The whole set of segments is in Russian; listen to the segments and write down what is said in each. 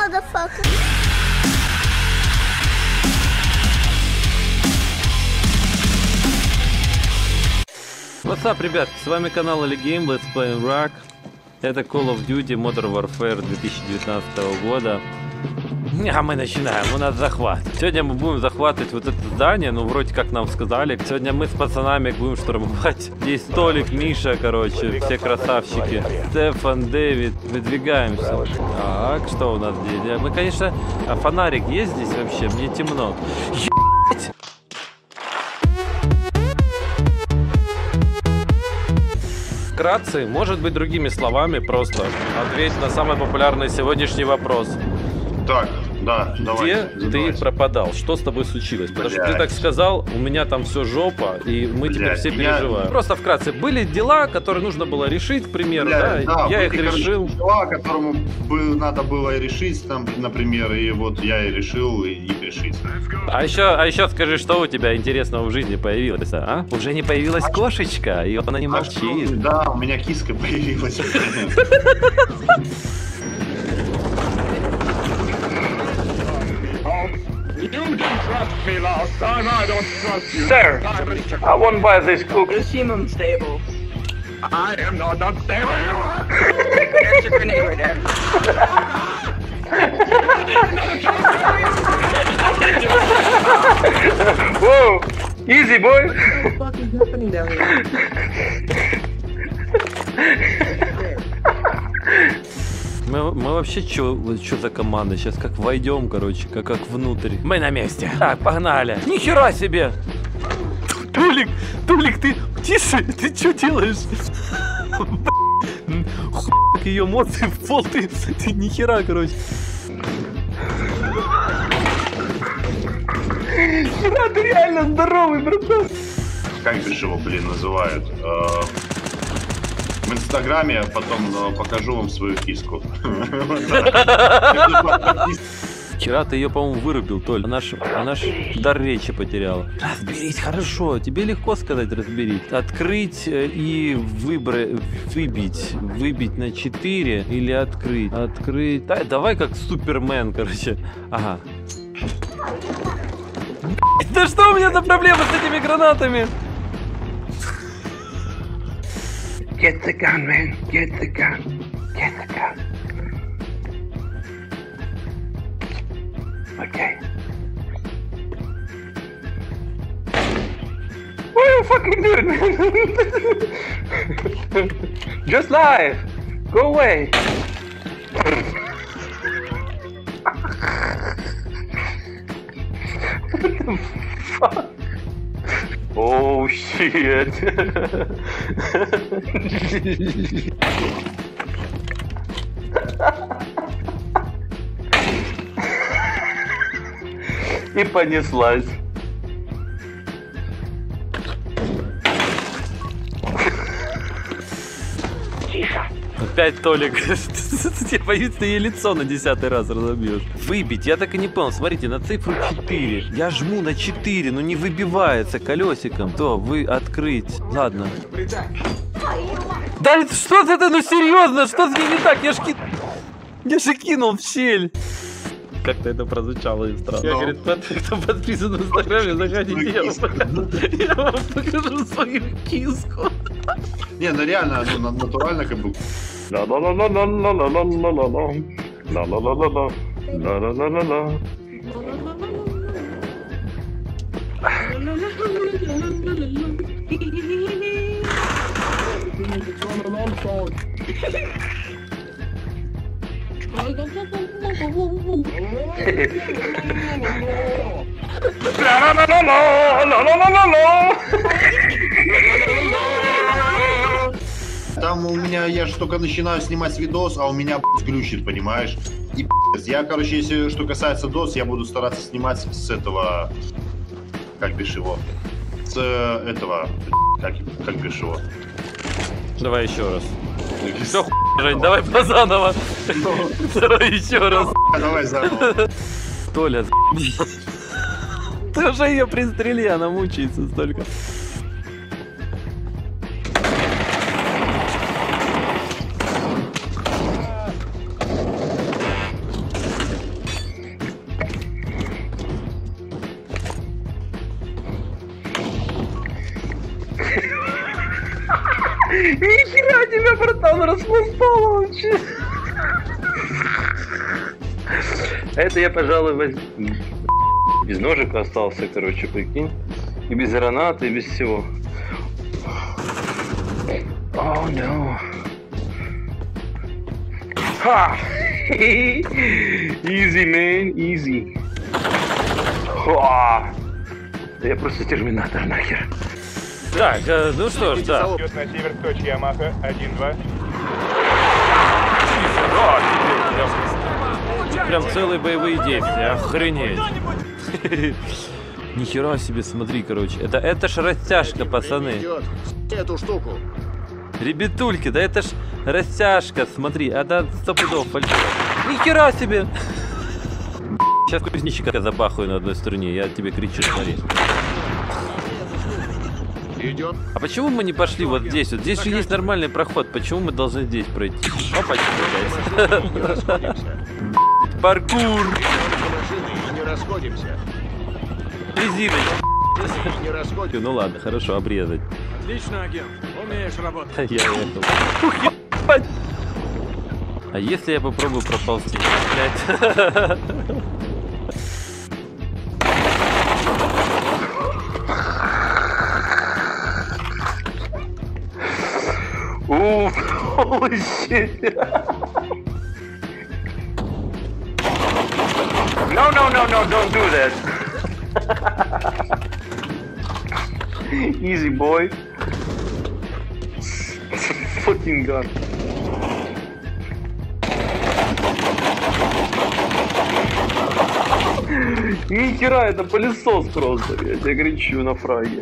motherfucker. What's up, ребят, с вами канал Eligame, Let's Play Rock. Это Call of Duty Modern Warfare 2019 года. А мы начинаем, у нас захват. Сегодня мы будем захватывать вот это здание, ну вроде как нам сказали. Сегодня мы с пацанами будем штурмовать. Здесь Толик, Миша, короче, все красавчики. Стефан, Дэвид, выдвигаемся. Так, что у нас здесь? Мы, конечно, фонарик есть здесь вообще? Мне темно. Ебать! Вкратце, может быть, другими словами, просто ответь на самый популярный сегодняшний вопрос. Так, да, давай. Где ты пропадал? Что с тобой случилось? Потому что ты так сказал, у меня там все жопа, и мы теперь все переживаем. Просто вкратце, были дела, которые нужно было решить, к примеру, да? Я их решил. Дела, которому надо было решить, там, например, и вот я и решил их решить. А еще скажи, что у тебя интересного в жизни появилось, а? Уже не появилась кошечка, и она не молчит. Да, у меня киска появилась. You didn't trust me last time, I don't trust you. Sir, I won't buy this cook. You seem unstable. I am not unstable. There's a grenade right there. Whoa, easy boy. What the fuck is happening down here? Мы вообще что за команда? Сейчас как войдем, короче, как внутрь. Мы на месте. Так, погнали. Нихера себе! Толик, ты тише, ты что делаешь? Хуй, ее эмоции в пол, ты нихера, короче. Хера, ты реально здоровый, братан. Как бишь его, блин, называют? В Инстаграме потом покажу вам свою киску. Вчера ты ее, по-моему, вырубил, Толь. Она ж дар речи потеряла. Разберись, хорошо. Тебе легко сказать разберись. Открыть и выбить на 4 или открыть. Открыть. Давай как Супермен, короче. Ага. Да что у меня за проблема с этими гранатами? Get the gun, man. Get the gun. Get the gun. Okay. What are you fucking doing, man? Just live. Go away. What the fuck? Oh shit. И понеслась. Опять Толик. Я боюсь, ты ей лицо на 10-й раз разобьешь. Выбить, я так и не понял. Смотрите, на цифру 4. Я жму на 4, но не выбивается колесиком. То, вы открыть. Ладно. Да что это, ну серьезно, что с ней не так? Я же кинул в щель. Как-то это прозвучало и странно. Я говорю, кто подписан в Инстаграме, заходите, я вам покажу свою киску. Не, ну реально, ну натурально как бы. Там у меня, я же только начинаю снимать видос, а у меня глючит, понимаешь? И я, короче, если что касается дос, я буду стараться снимать с этого, как бишь его, с этого, как бишь его. Давай еще раз. Все, Жень, давай заново. Давай еще раз. Давай заново. Толя, ты уже ее пристрели, она мучается столько. Нихера тебя, братан, распластало вообще. Это я, пожалуй, возьму. Без ножика остался, короче, прикинь. И без гранаты, и без всего. О, no. Ха! Easy, man, easy. Ха! Да я просто терминатор нахер. Так, ну что ж, да. Идет на север к точке Ямаха. 1-2. Прям целые боевые действия, охренеть. Нихера себе, смотри, короче. Это ж растяжка, пацаны. Эту штуку. Ребятульки, да это ж растяжка, смотри. Это 100 пудов фальшиво. Нихера себе! Сейчас кузнечика забахаю на одной струне, я тебе кричу, смотри. Идет. А почему мы не пошли вот здесь? Вот здесь же есть нормальный проход. Почему мы должны здесь пройти? Опа, Не расходимся. паркур! Машины и не расходимся. Резиночка. И не расходимся. Ну ладно, хорошо, обрезать. Отлично, агент. Умеешь работать. Я ехал. Ух, ебать! А если я попробую проползти? Блядь. Ooh, holy shit. No, don't do that. Easy, boy. It's a fucking gun. Нихера, это пылесос просто, я тебе кричу на фраге.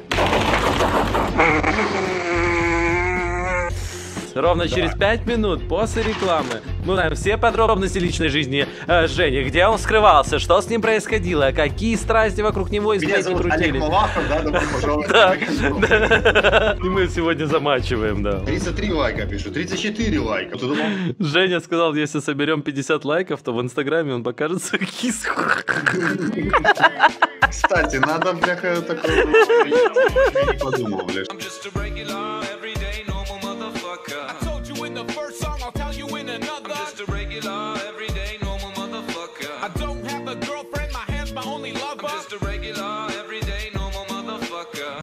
Ровно через 5 минут после рекламы мы узнаем все подробности личной жизни Жени, где он скрывался, что с ним происходило, какие страсти вокруг него и Меня сплетни зовут Олег крутились. Малахов, да, добро пожаловать. Да. И мы сегодня замачиваем, да. 33 лайка пишу, 34 лайка. Ты думал? Женя сказал, если соберем 50 лайков, то в Инстаграме он покажет свою киску. Кстати, надо, бляха, такое... Я не подумал, бля.